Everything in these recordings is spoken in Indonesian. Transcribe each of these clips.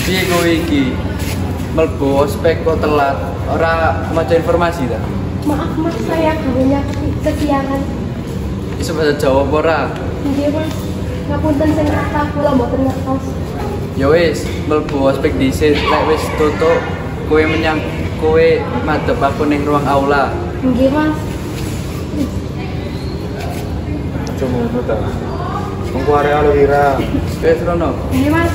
Piye kowe iki? Mlebu ospek kok telat, ora maca informasi ta? Maaf mas, saya gurunya kesiangan. Iso bahasa Jawa apa ora? Nggih mas, ngapunten sing kata kula mboten ngertos. Ya wis, mlebu ospek dhisik, lek wis tutup kowe madhep aku ning ruang aula. Nggih mas. Cuma ngono ta. Mengko area Alwira. Wis rono. Nggih mas.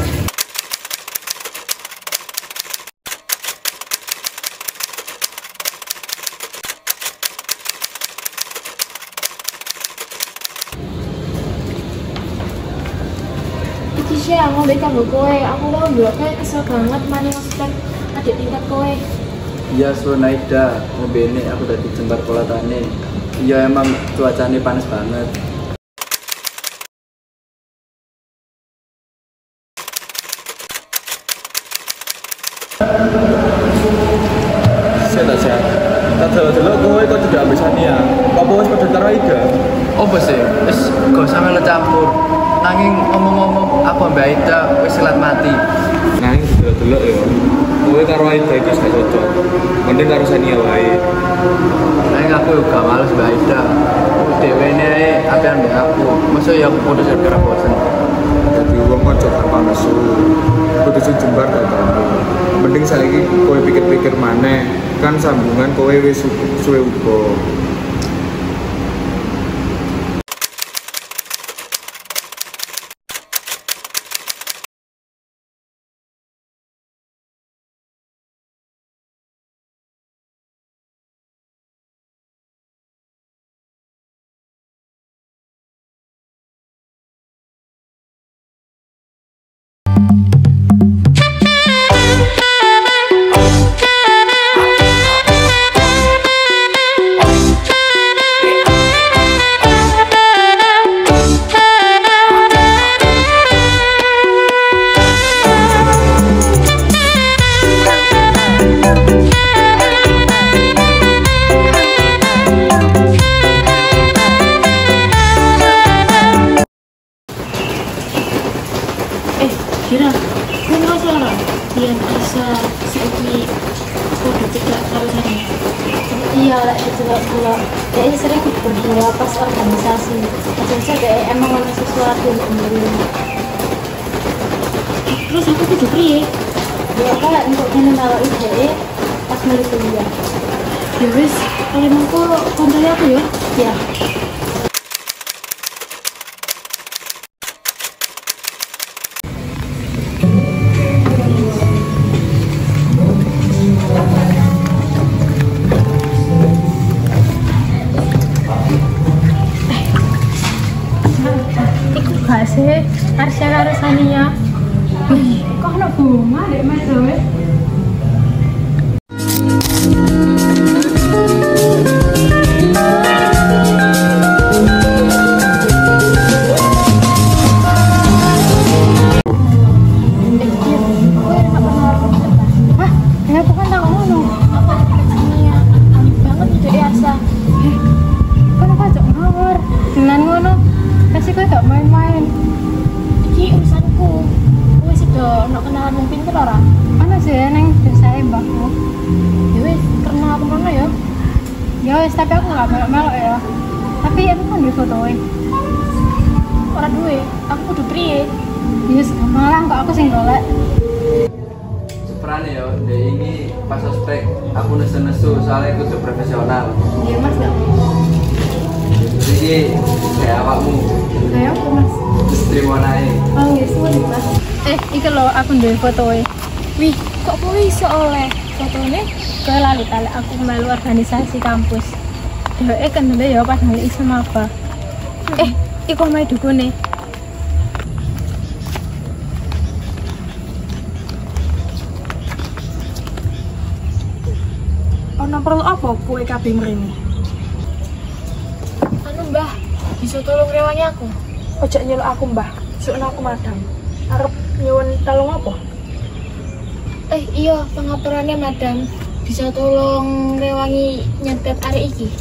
Iki sih aku mbek kanggo kowe. Aku lho ndelok kesel banget maning ospek adik tingkat kowe. Iya Sunaida, ngobene aku tadi jembar kolatane. Iya emang cuacane panas banget. Saya tak siap. Tak delok kowe kok tidak ambesan ya. Apa wis padha karo Ida? Apa sih? Wis gak usah melu campur. Nanging ngomong-ngomong aku Mbak Aida wis selat mati. Nanging delok ya. Kowe karo Ida itu gak cocok. Mending karo Sania wae. Nanging aku juga males Mbak Aida. Dewe ini apian mbak aku. Masa ya aku putus gara-gara bosen. Jadi wong kok gampang nesu. Kudu sing jembar gak kamu. Mending saiki kowe pikir-pikir maneh. Kan sambungan kowe wis suwe uga. Kira, gue nggak salah. Biar bisa seperti kode tidak harus ada. Iya, lah itu kalau dia sering berdua pas organisasi. Maksudnya kayak emang ada sesuatu yang terus aku tuh priye? Ya kalau untuk mengenal ide pas mulai kuliah. Ya wis, kalian mau kontak aku ya? Ya. Gak sih, Arsya karo Sania. Kok ada bunga dek mas Zoe? Hah? Ya bukan tak ngomong. Sania, aneh banget itu Arsya. Kenapa cok ngawur? Dengan ngono. Kasih kau tak main-main. Iki urusanku. Kowe sih do nak kenalan wong pinter ora? Ana sih neng desae mbahku. Ya wis, karena aku mana ya? Ya wis, tapi aku enggak melok-melok ya. Tapi aku kan duwe fotoe. Ora duwe, aku kudu priye? Yes, malah kok aku sing golek. Seprane ya, dek ini pas ospek aku nesu-nesu soalnya kudu profesional. Iya mas, enggak. Jadi kayak awakmu. Kayak aku mas. Terus terima naik. Oh iya, suwun mas. Iki lho aku duwe fotoe. Wih, kok kowe iso oleh fotone? Kowe lalu tali aku melu organisasi kampus. Dheweke kendele ya pas nang iso maba. Iku omahe dukune. Ono perlu apa kowe kabeh mrene? Anu Mbah, bisa tolong rewangi aku? Ojo nyeluk aku, Mbah. Sukna aku madam. Arep nyuwun tolong apa? Iya, pengapurannya madam. Bisa tolong rewangi nyetet arek iki?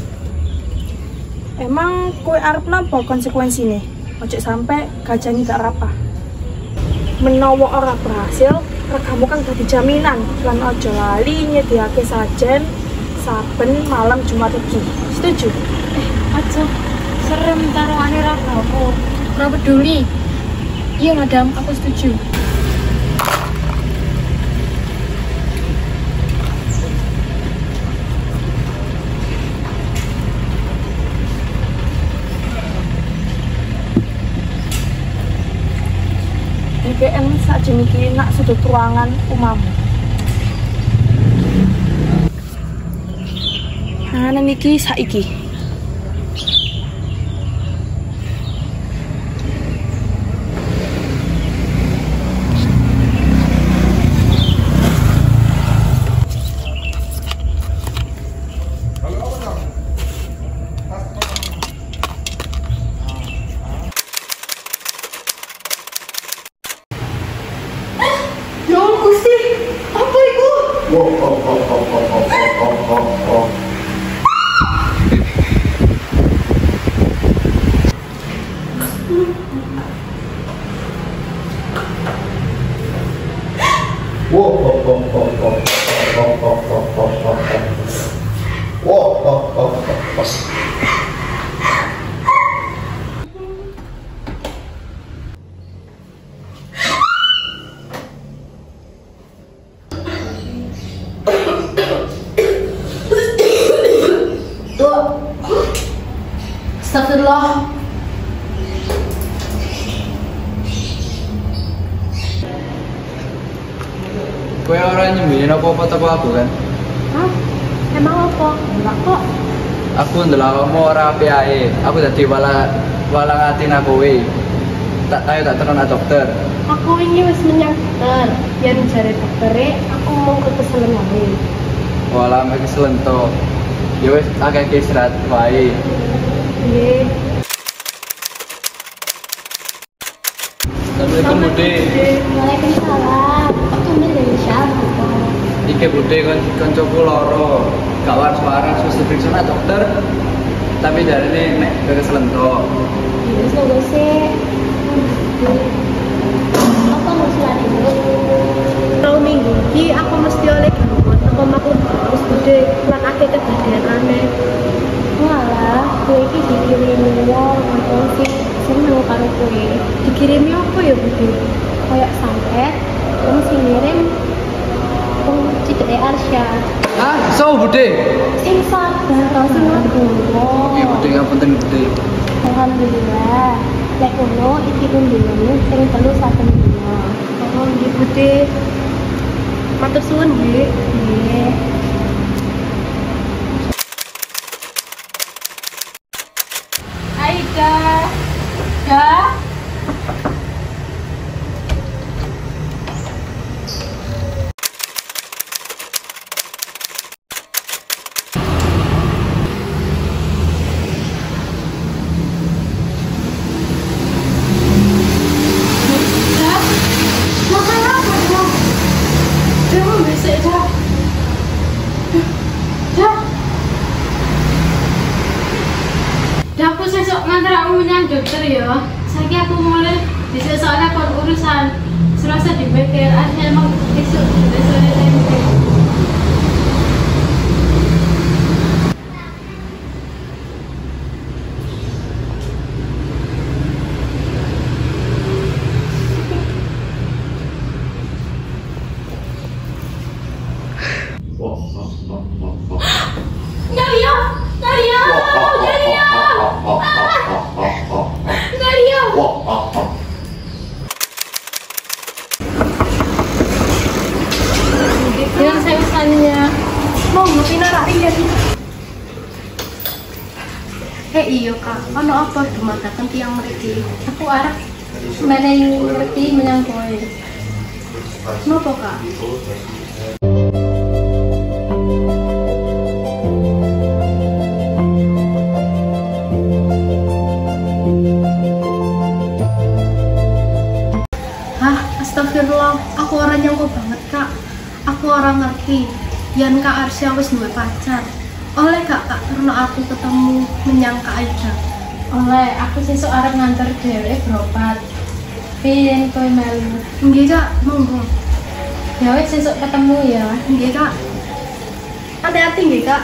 Emang kowe arep napa konsekuensine? Ojo sampe gajani gak rapah. Menawa ora berhasil, regamu kan dadi jaminan lan aja lali nyediake sajen saben malam Jumat iki. Setuju? Aja serem taruhane ragamu. Ora peduli. Iya madam, aku setuju. BBM sakjane iki nak sudut ruangan umamu. Nah, niki saiki. Astagfirullah. Kowe ora nyembunyiin apa-apa teko aku kan? Hah? Emang apa? Enggak kok. Aku ndelok kamu ora apik ae. Aku dadi walang atina kowe. Tak tekan dokter. Aku ini wis menyang dokter. Yen jare doktere aku mau keselen wae. Walah mek keselen to. Ya wis akeh istirahat wae. Nggih. Assalamualaikum Bude. Waalaikumsalam. Aku dari siapa? Iki Bude kancaku loro. Gak waras-waras wis diperiksa nang dokter. Tapi jarine nek keselen to. Ya wis sih. Apa masalahnya? Tahu minggu iki aku mesti oleh gangguan teko aku terus gede lan akeh kejadian aneh. Walah, kowe iki dikirimi wong aku sih seneng karo kowe. Dikirimi apa ya, Budi? Kayak santet, terus sing ngirim wong cedeke Arsya. Ah, so Bude. Sing sabar, kau sing ngadono. Iki Bude ngapunten Bude. Alhamdulillah. Lek ngono iki undiane sing telu saben dina. Oh, nggih Budi. Matur suwun nggih. Nggih. Aida. Da. Aku sesok ngantar aku menyang dokter ya. Saiki aku mulai dhisik soalnya kon urusan serasa di BTR aja emang besok tempe. Dengan saya usannya mau ngerti narak iya iya kak, ono apa dumadakan tiang mriki? Aku arep menehi ngerti menyang kowe. Napa kak? Astagfirullah, aku orang nyangka banget kak. Aku orang ngerti Yan Kak Arsya wis duwe pacar. Oleh kak karena aku ketemu menyang Kak Aida. Oleh aku sesuk arep nganter dhewe berobat. Piyen kowe melu? Nggih kak, monggo. Ya wes besok ketemu ya. Nggih, Kak. Hati-hati nggih, Kak.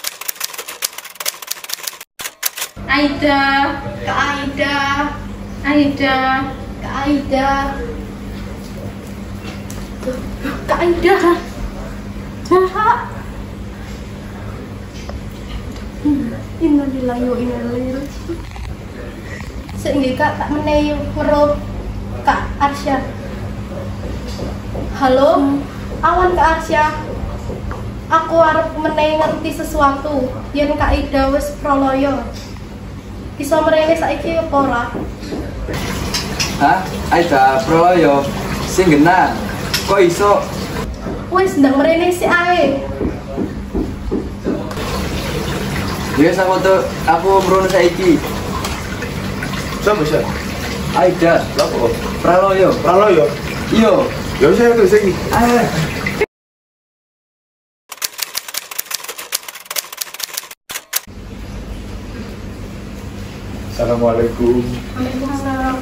Aida, Kak Aida, Aida, Kak Aida. Kak Aida. Kak. Innalillahi wa inna ilaihi raji'un. Sik nggih, Kak, tak menehi weruh Kak Arsya. Halo, awan Kak Arsya. Aku arep menehi ngerti sesuatu. Yen Kak Ida wis praloyo. Iso mrene saiki apa ora? Hah? Aida Proloyo sing genah. Kok iso? Wis ndang mrene sik ae. Ya aku mrono saiki. Sama sih. Aida, lho Praloyo. Praloyo. Iya. Ya wis aku sing. Assalamualaikum. Waalaikumsalam.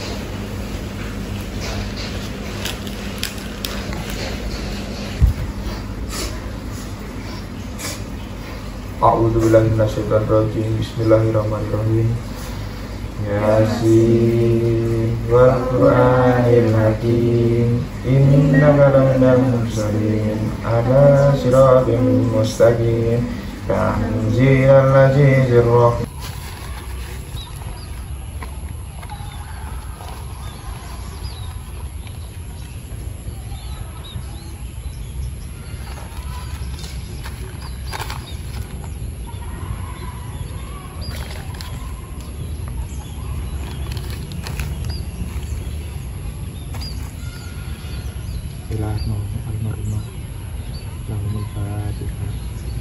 A'udzubillahi minasyaitonir rajim. Bismillahirrahmanirrahim. Yasin wal Qur'anil Hakim. Innaka laminal mursalin ala siratin mustaqim. Tanzilal azizir rahim. Almarhumah lahumul fatihah.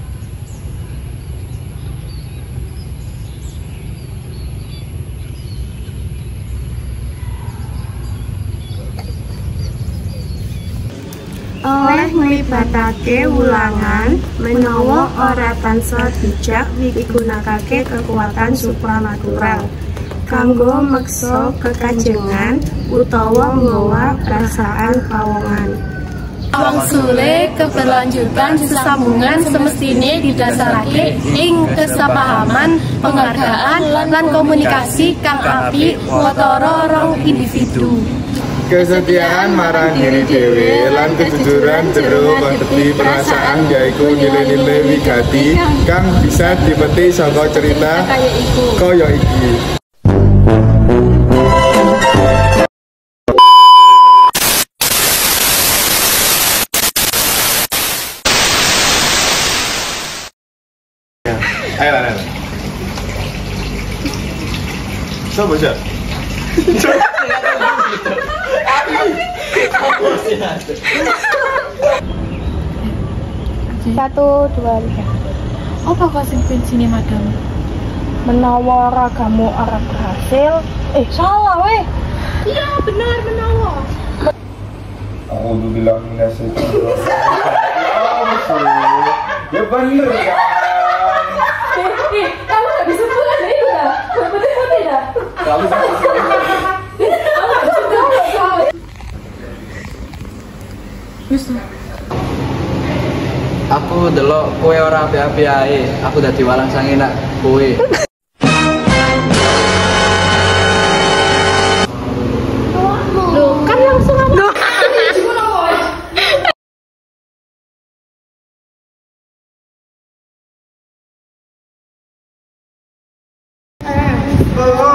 Oleh nglibatake wulangan menawa ora tansah bijak migunakake kekuatan supranatural kanggo meksa kekajengan utawa nggawa perasaan pawongan. Wangsule keberlanjutan sesambungan semestine didasarake ing kesepahaman, penghargaan lan komunikasi kang apik watara rong individu. Kesetiaan marang diri dhewe lan kejujuran jero ngadhepi perasaan yaiku nilai-nilai wigati kang bisa dipetik saka cerita kaya iki. Ayo. Coba aja. Satu, dua, tiga. Apa kok sing sini madam? Menawa ragamu arep berhasil, Salah weh. Iya benar menawa. Alhamdulillah minasyaitonir rajim. Ya bener kan. Kamu nggak bisa pulang itu dah. Betul tidak? Kamu Aku delok kowe ora api-api ae. Aku dadi walang sange nak kowe. Loh, kan langsung aku. Oh,